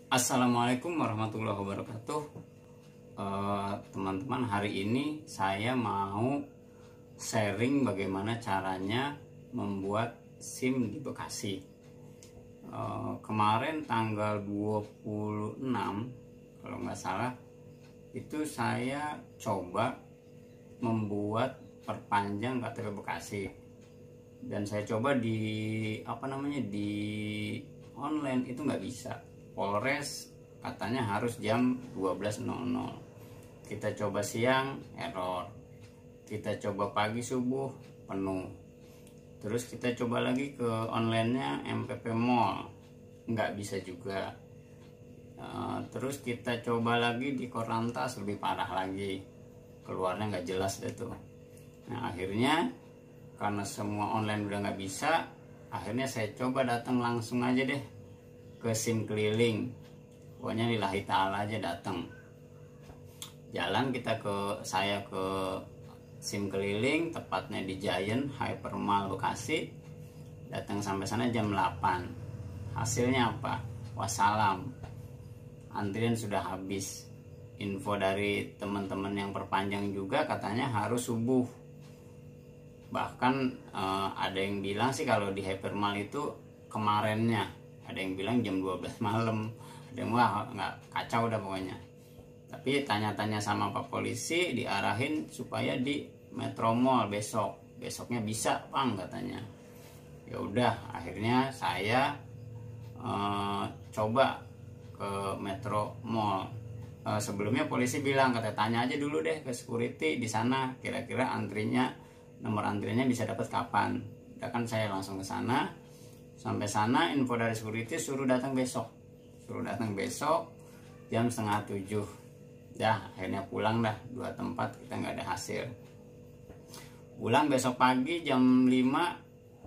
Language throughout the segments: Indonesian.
Assalamualaikum warahmatullahi wabarakatuh. Teman-teman, hari ini saya mau sharing bagaimana caranya membuat SIM di Bekasi. Kemarin tanggal 26 kalau nggak salah itu saya coba membuat perpanjang KTP Bekasi, dan saya coba di di online itu nggak bisa. Polres katanya harus jam 12.00. Kita coba siang, error. Kita coba pagi subuh, penuh. Terus kita coba lagi ke online-nya MPP Mall, nggak bisa juga. Terus kita coba lagi di Korlantas, lebih parah lagi, keluarnya nggak jelas deh tuh. Nah, akhirnya karena semua online udah nggak bisa, akhirnya saya coba datang langsung aja deh ke SIM keliling. Pokoknya lillahi ta'ala aja datang. Jalan saya ke SIM keliling, tepatnya di Giant Hypermall Bekasi. Datang sampai sana jam 8. Hasilnya apa? Wassalam, antrian sudah habis. Info dari teman-teman yang perpanjang juga katanya harus subuh. Bahkan ada yang bilang sih kalau di Hypermall itu kemarinnya, ada yang bilang jam 12 malam, ada yang nggak, kacau udah pokoknya. Tapi tanya-tanya sama Pak Polisi, diarahin supaya di Metro Mall besoknya bisa Bang katanya. Ya udah, akhirnya saya coba ke Metro Mall. Sebelumnya polisi bilang, katanya tanya aja dulu deh ke security di sana, kira-kira nomor antriannya bisa dapat kapan. Udah kan saya langsung ke sana. Sampai sana info dari security suruh datang besok jam 6:30. Dah, akhirnya pulang dah, 2 tempat kita nggak ada hasil. Pulang besok pagi jam 5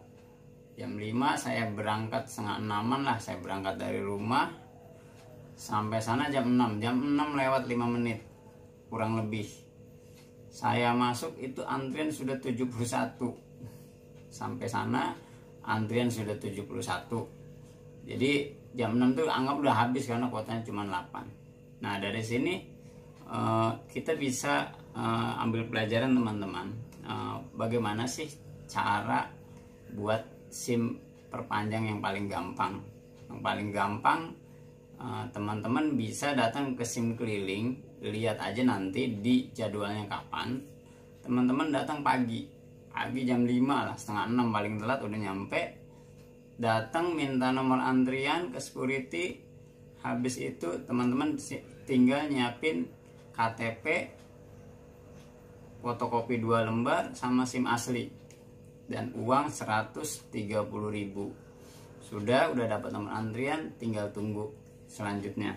saya berangkat 5:30 lah, saya berangkat dari rumah. Sampai sana jam 6 lewat 5 menit kurang lebih. Saya masuk itu antrian sudah 71. Sampai sana antrian sudah 71. Jadi jam 6 tuh anggap udah habis karena kuotanya cuma 8. Nah, dari sini kita bisa ambil pelajaran teman-teman. Bagaimana sih cara buat SIM perpanjang yang paling gampang. Yang paling gampang, teman-teman bisa datang ke SIM keliling. Lihat aja nanti di jadwalnya kapan. Teman-teman datang pagi jam 5 lah, 5:30 paling telat udah nyampe. Datang minta nomor antrian ke security. Habis itu teman-teman tinggal nyiapin KTP, fotokopi 2 lembar sama SIM asli, dan uang 130.000. Udah dapat nomor antrian, tinggal tunggu selanjutnya.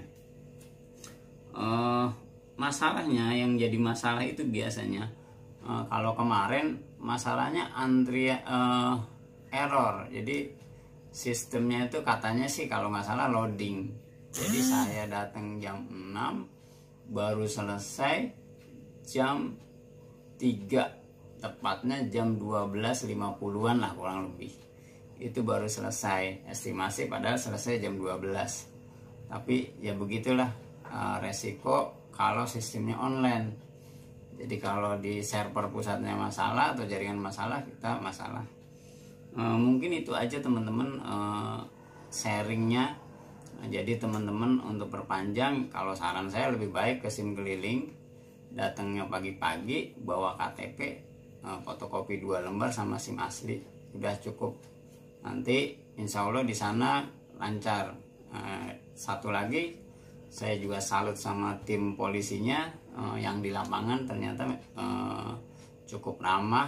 Masalahnya, yang jadi masalah itu biasanya kalau kemarin masalahnya error. Jadi sistemnya itu katanya sih kalau nggak salah loading. Jadi saya datang jam 6 baru selesai jam 3, tepatnya jam 12.50-an lah kurang lebih. Itu baru selesai estimasi, padahal selesai jam 12. Tapi ya begitulah resiko kalau sistemnya online. Jadi kalau di server pusatnya masalah atau jaringan masalah, kita masalah. Mungkin itu aja teman-teman sharingnya. Jadi teman-teman untuk perpanjang, kalau saran saya lebih baik ke SIM keliling. Datangnya pagi-pagi, bawa KTP, fotokopi 2 lembar sama SIM asli, udah cukup. Nanti insya Allah di sana lancar. Satu lagi, saya juga salut sama tim polisinya yang di lapangan, ternyata cukup ramah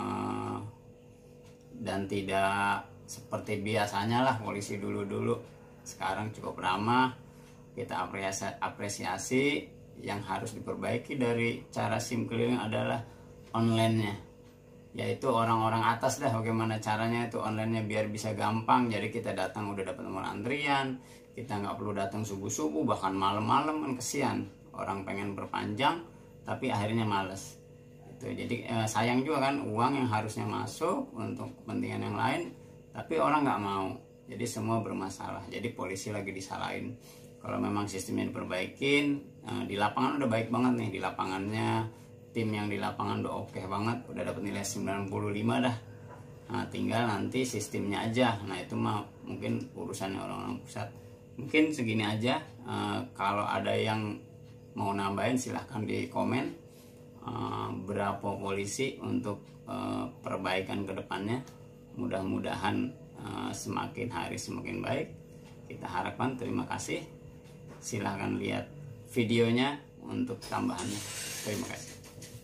dan tidak seperti biasanya lah polisi dulu. Sekarang cukup ramah. Kita apresiasi. Yang harus diperbaiki dari cara SIM keliling adalah online-nya, yaitu orang-orang atas dah, bagaimana caranya itu online-nya biar bisa gampang. Jadi kita datang udah dapat nomor antrian, kita nggak perlu datang subuh-subuh bahkan malam-malam, kan kesian orang pengen perpanjang tapi akhirnya males itu. Jadi sayang juga kan, uang yang harusnya masuk untuk kepentingan yang lain tapi orang nggak mau. Jadi semua bermasalah. Jadi polisi lagi disalahin. Kalau memang sistemnya diperbaikin, di lapangan udah baik banget nih, di lapangannya tim yang di lapangan udah oke banget, udah dapat nilai 95 dah. Nah, tinggal nanti sistemnya aja. Nah, itu mah mungkin urusannya orang-orang pusat. Mungkin segini aja. Kalau ada yang mau nambahin silahkan di komen berapa polisi untuk perbaikan kedepannya. Mudah-mudahan semakin hari semakin baik. Kita harapkan. Terima kasih. Silahkan lihat videonya untuk tambahannya. Terima kasih.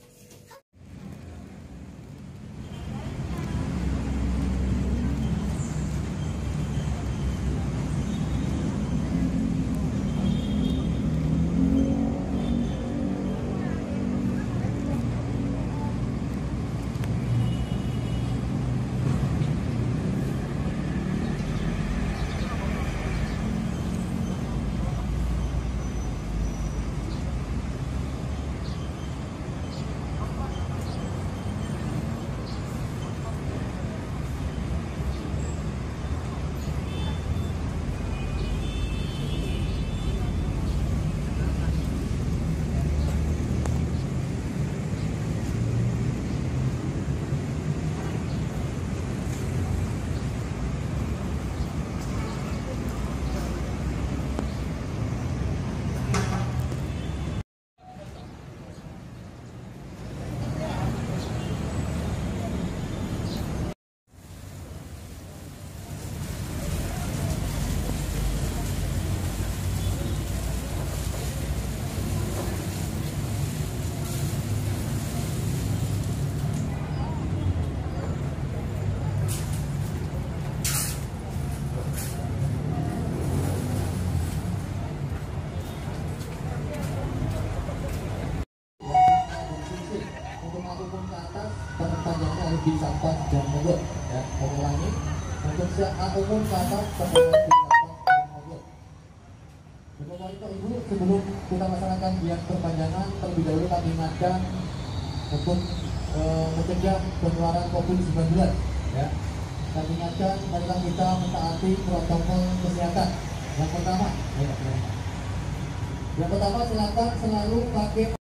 Perpanjangnya harus disampaikan jam mogok ya. Ulangi, untuk siap umum ke atas perpanjangan disampaikan jam mogok. Bapak Ibu, sebelum kita laksanakan biar perpanjangan, terlebih dahulu kami ingatkan untuk mencegah penularan COVID-19 ya. Kami ingatkan marilah kita mentaati protokol kesehatan. Yang pertama silakan selalu pakai